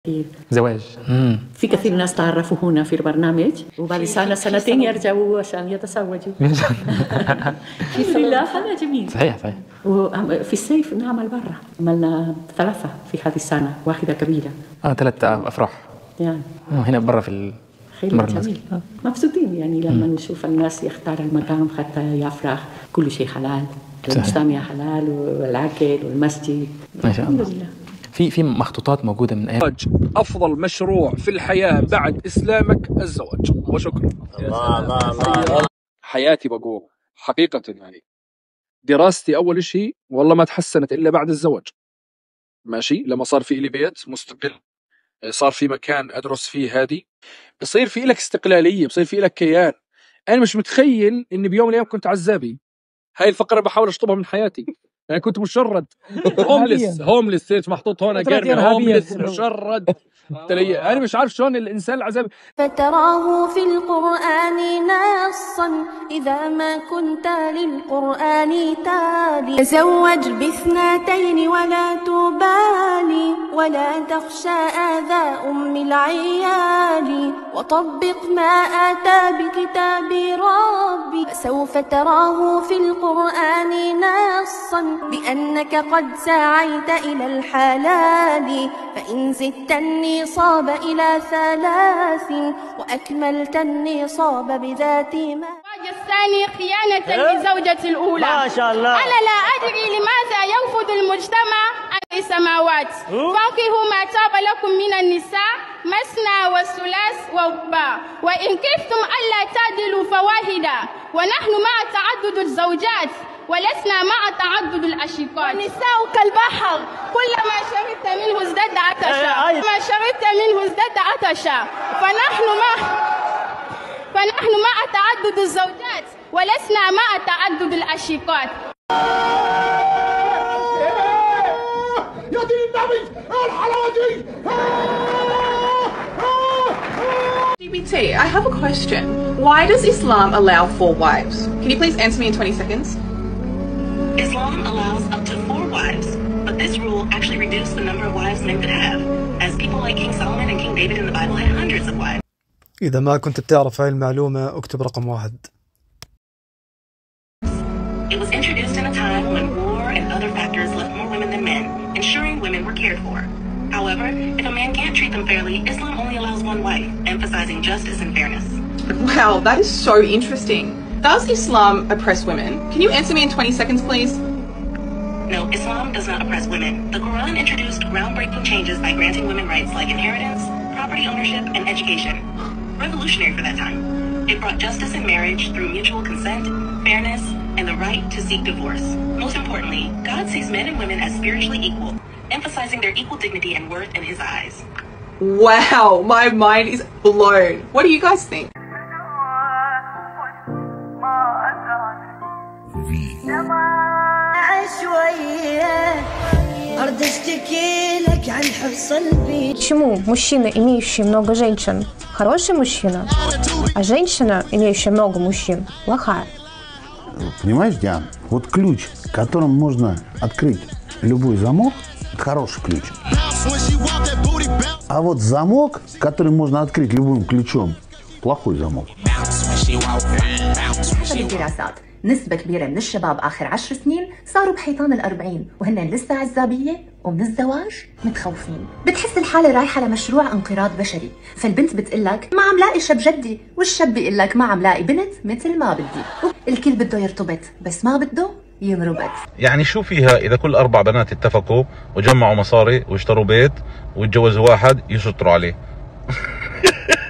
زواج. في كثير من الناس تعرفوا هنا في البرنامج وبعد سنة سنتين يرجعوا عشان يتزوجوا. الحمد لله هذا جميل. صحيح. وفي الصيف نعمل برا، عملنا 3 في هذه السنة، واحدة كبيرة. 3 أفراح يعني هنا برا في خير جميل. مبسوطين يعني لما نشوف الناس يختار المكان حتى يفرح. كل شيء حلال، المجتمع حلال والأكل والمسجد. ما شاء الله. الحمد لله. في مخطوطات موجودة من أيام. أفضل مشروع في الحياة بعد إسلامك الزواج. وشكرا. الله. حياتي بقول حقيقة يعني دراستي أول شيء والله ما تحسنت إلا بعد الزواج. ماشي، لما صار في لي بيت مستقل، صار في مكان أدرس فيه، هذه بصير في لك استقلالية، بصير في لك كيان. أنا مش متخيل إني بيوم من الأيام كنت عزابي. هاي الفقرة بحاول أشطبها من حياتي. يعني كنت مشرد هومليس محطوط هنا قرن هومليس مشرد. أنا مش عارف شلون الإنسان العزابي. فتراه في القرآن نصا إذا ما كنت للقرآن تالي. تزوج ب2 ولا تبالي ولا تخشى آذى أم العيال، وطبق ما آتى بكتاب ربي. فسوف تراه في القرآن نصا بأنك قد سعيت إلى الحلال، فإن زدت النصاب إلى 3 وأكملت النصاب بذات ما. الثاني خيانة لزوجة الأولى. ما شاء الله. أنا لا أدري لماذا يرفض المجتمع السماوات. فانكحوا ما طاب لكم من النساء مثنى وثلاث ورباع، وإن خفتم ألا تعدلوا فواحدة. ونحن مع تعدد الزوجات ولسنا مع تعدد الأشقاء. النساء كالبحر كلما شربت منه ازداد عطشا، ما شربت منه ازداد عطشا. فنحن مع تعدد الزوجات ولسنا مع تعدد الأشقاء. يا دين النبي الحلاوة دي. DBT, I have a question. Why does Islam allow 4 wives? Can you please answer me in 20 seconds? Islam allows up to 4 wives, but this rule actually reduced the number of wives men could have, as people like King Solomon and King David in the Bible had hundreds of wives. إذا ما كنت بتعرف هاي المعلومة اكتب رقم 1. It was introduced in a time when war and other factors left more women than men, ensuring women were cared for. However, if a man can't treat them fairly, Islam only allows 1 wife, emphasizing justice and fairness. Wow, that is so interesting. Does Islam oppress women? Can you answer me in 20 seconds, please? No, Islam does not oppress women. The Quran introduced groundbreaking changes by granting women rights like inheritance, property ownership, and education. Revolutionary for that time. It brought justice in marriage through mutual consent, fairness, and the right to seek divorce. Most importantly, God sees men and women as spiritually equal, emphasizing their equal dignity and worth in his eyes. Wow, my mind is blown. What do you guys think? Почему мужчина, имеющий много женщин, хороший мужчина, а женщина, имеющая много мужчин, плохая? Понимаешь, Диана, вот ключ, которым можно открыть любой замок, это хороший ключ. А вот замок, который можно открыть любым ключом, плохой замок. نسبة كبيرة من الشباب آخر 10 سنين صاروا بحيطان 40 وهن لسه عزابية ومن الزواج متخوفين. بتحس الحالة رايحة لمشروع انقراض بشري، فالبنت بتقلك ما عم لاقي شاب جدي، والشاب بيقلك ما عم لاقي بنت مثل ما بدي. الكل بده يرتبط بس ما بده ينربط. يعني شو فيها إذا كل 4 بنات اتفقوا وجمعوا مصاري واشتروا بيت واتجوزوا واحد يسطروا عليه؟